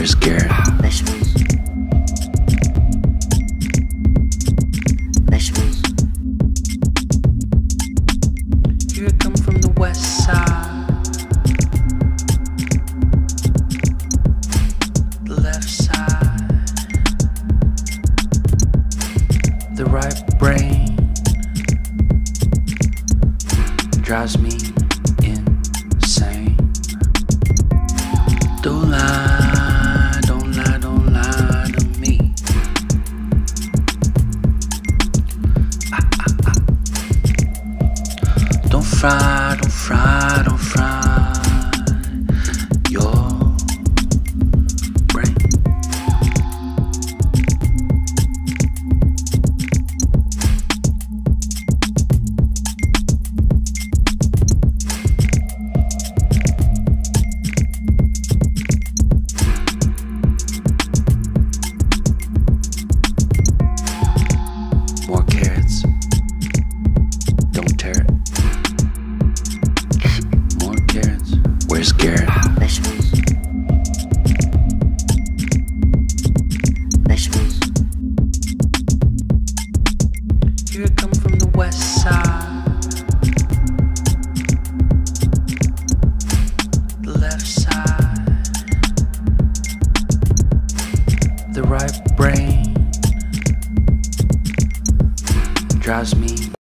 you're scared. Vegetables. Vegetables. Here I come from the west side, the left side, the right brain drives me